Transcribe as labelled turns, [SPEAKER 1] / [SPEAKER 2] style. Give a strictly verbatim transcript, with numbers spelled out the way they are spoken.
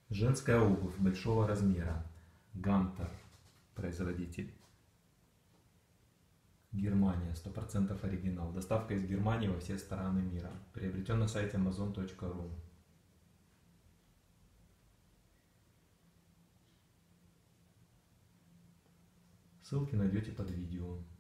[SPEAKER 1] Женская обувь большого размера. Гантер. Производитель. Германия. сто процентов оригинал. Доставка из Германии во все стороны мира. Приобретен на сайте амазон точка ру. Ссылки найдете под видео.